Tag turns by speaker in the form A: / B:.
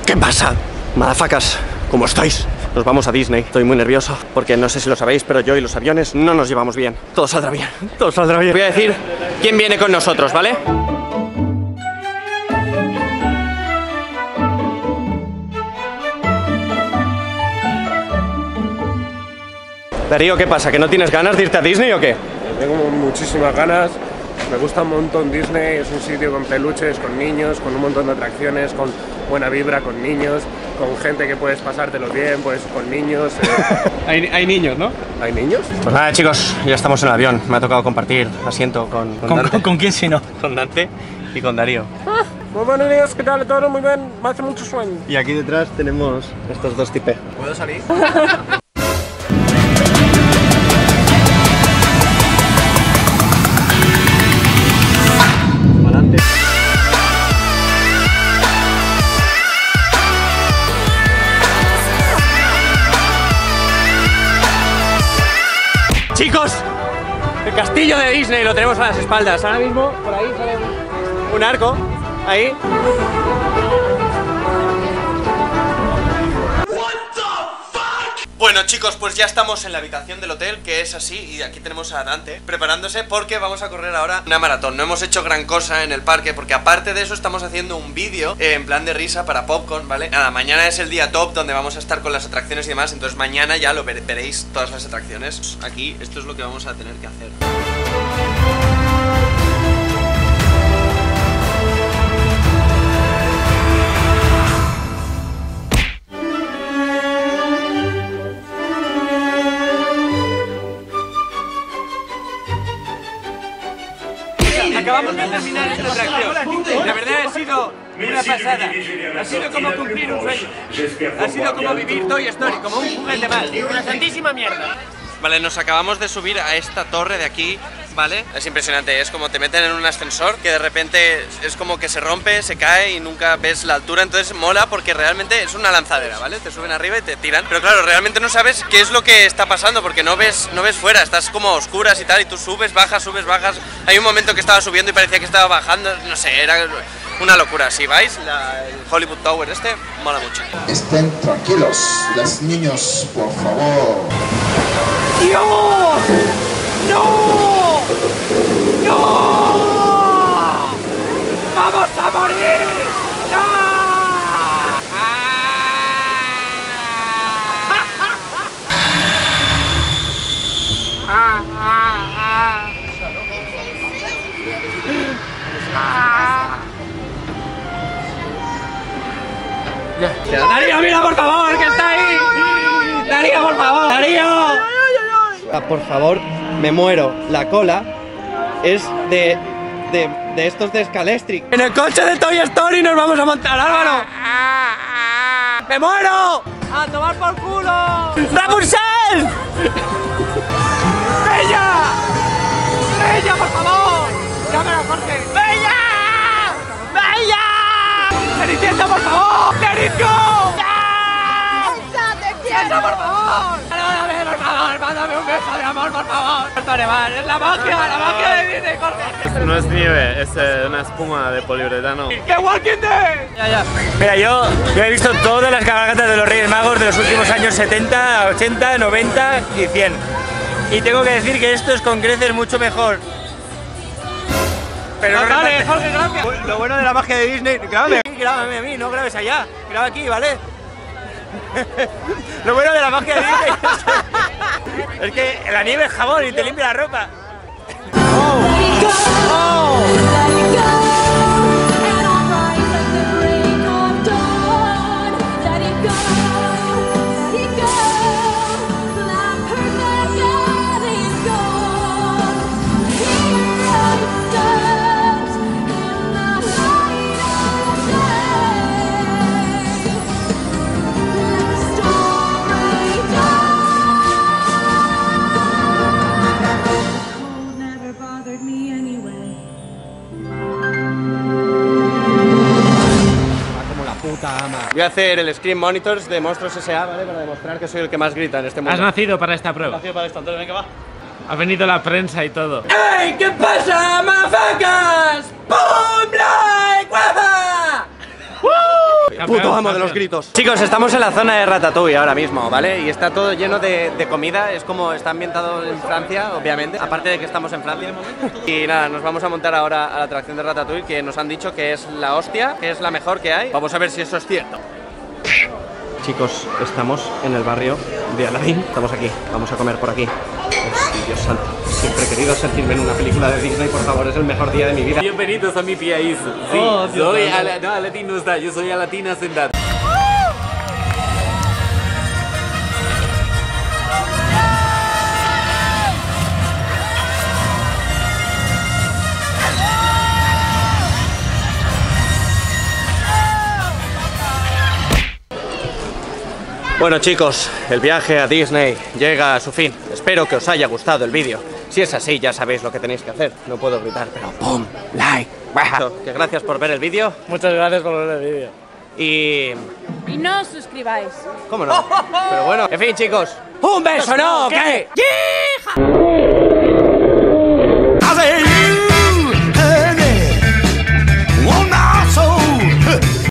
A: ¿Qué pasa? Madafacas, ¿cómo estáis? Nos vamos a Disney. Estoy muy nervioso porque no sé si lo sabéis, pero yo y los aviones no nos llevamos bien. Todo saldrá bien, todo saldrá bien. Voy a decir quién viene con nosotros, ¿vale? Darío, ¿qué pasa? ¿Que no tienes ganas de irte a Disney o qué?
B: Tengo muchísimas ganas. Me gusta un montón Disney, es un sitio con peluches, con niños, con un montón de atracciones, con buena vibra, con niños, con gente que puedes pasártelo bien, pues con niños.
C: Hay niños, ¿no?
B: ¿Hay niños?
A: Pues nada, chicos, ya estamos en el avión. Me ha tocado compartir asiento con Dante.
C: ¿Con quién si no?
A: Con Dante y con Darío.
B: Muy buenos días, ¿qué tal todo? Muy bien, me hace mucho sueño.
A: Y aquí detrás tenemos estos dos tipes.
B: ¿Puedo salir?
A: Chicos, el castillo de Disney lo tenemos a las espaldas. Ahora mismo, por ahí sale un arco. Ahí. Bueno, chicos, pues ya estamos en la habitación del hotel, que es así, y aquí tenemos a Dante preparándose porque vamos a correr ahora una maratón. No hemos hecho gran cosa en el parque porque aparte de eso estamos haciendo un vídeo en plan de risa para Popcorn, ¿vale? Nada, mañana es el día top donde vamos a estar con las atracciones y demás, entonces mañana ya lo veréis todas las atracciones. Aquí, esto es lo que vamos a tener que hacer.
D: Acabamos de terminar esta atracción. La verdad ha sido una pasada. Ha sido como cumplir un sueño. Ha sido como vivir Toy Story, como un juguete más. Una santísima mierda.
A: Vale, nos acabamos de subir a esta torre de aquí, ¿vale? Es impresionante, es como te meten en un ascensor que de repente es como que se rompe, se cae y nunca ves la altura, entonces mola porque realmente es una lanzadera, ¿vale? Te suben arriba y te tiran, pero claro, realmente no sabes qué es lo que está pasando porque no ves fuera, estás como a oscuras y tal, y tú subes, bajas. Hay un momento que estaba subiendo y parecía que estaba bajando, no sé, era una locura. Si vais, el Hollywood Tower este, mola mucho.
E: Estén tranquilos, los niños, por favor.
D: ¡Dios! ¡No! ¡No! ¡Vamos a morir! ¡No! ¡Darío, mira por favor, que está ahí! ¡Darío, por favor! ¡Darío!
A: Por favor, me muero. La cola es de estos de Scalestric. En el coche de Toy Story nos vamos a montar, Álvaro. ¡Me muero!
D: ¡A tomar por culo!
A: ¡Rapunzel!
D: ¡Bella! ¡Bella, por favor! ¡Llámala, Jorge! ¡Bella! ¡Bella! ¡Cenicienta, por favor! ¡Let it go! ¡Eso, por favor! ¡Perdóname, por favor! ¡Mándame un beso de amor, por favor! ¡Es la magia de Disney, Jorge!
B: Esto no es nieve, es una espuma de poliuretano.
D: ¡The Walking Dead!
C: Ya. Mira, yo he visto todas las cabalgatas de los Reyes Magos de los últimos años 70, 80, 90 y 100. Y tengo que decir que esto es con creces mucho mejor. Pero no,
D: vale, Jorge, gracias.
C: Lo bueno de la magia de Disney, grábame a mí, no grabes allá, graba aquí, ¿vale? Lo bueno de la magia de Disney es que la nieve es jabón y te limpia la ropa.
A: Voy a hacer el Screen Monitors de Monstruos S.A., ¿vale? Para demostrar que soy el que más grita en este mundo.
C: Has nacido para esta prueba.
A: Nacido para esto, Antonio, venga, va.
C: Ha venido la prensa y todo.
D: ¡Ey! ¿Qué pasa, mafacas? ¡Pum! ¡Like! ¡Guapa!
A: Puto amo de los gritos. Chicos, estamos en la zona de Ratatouille ahora mismo, ¿vale? Y está todo lleno de comida. Es como está ambientado en Francia, obviamente. Aparte de que estamos en Francia. Y nada, nos vamos a montar ahora a la atracción de Ratatouille, que nos han dicho que es la hostia, que es la mejor que hay. Vamos a ver si eso es cierto. Chicos, estamos en el barrio de Aladdin. Estamos aquí, vamos a comer por aquí. Oh, Dios santo, siempre he querido sentirme en una película de Disney, por favor, es el mejor día de mi vida.
F: Bienvenidos a mi país. Sí, soy Aladdin no está, yo soy Aladdin Hacendado.
A: Bueno chicos, el viaje a Disney llega a su fin. Espero que os haya gustado el vídeo. Si es así, ya sabéis lo que tenéis que hacer. No puedo gritar, pero ¡pum! ¡Like! Que gracias por ver el vídeo.
C: Muchas gracias por ver el vídeo.
G: Y no os suscribáis.
A: ¿Cómo no? Pero bueno, en fin chicos. ¡Un beso, no! ¿Qué?